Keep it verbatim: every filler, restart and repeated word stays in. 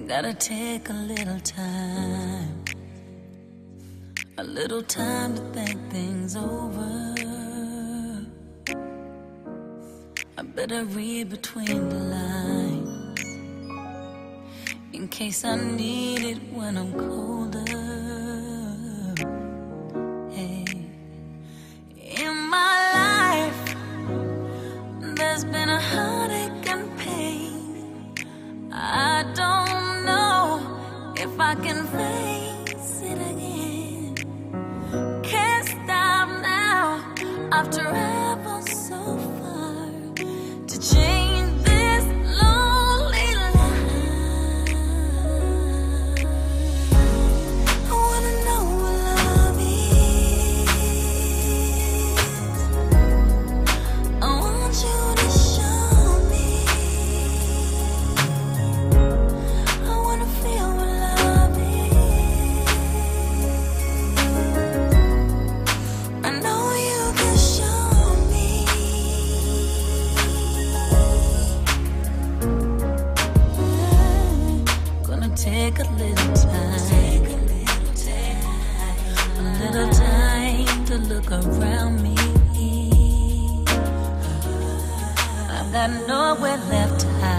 Gotta take a little time, a little time to think things over. I better read between the lines in case I need it when I'm colder. Hey, in my life, there's been a heartache and pain. I don't know if I can face it again. Can't stop now after ever so far to change this lonely life. I wanna know what love is. I want you to show me. I wanna feel what love is. I know you can show me. Gonna take a little time, a little time to look around me. I've got nowhere left to hide.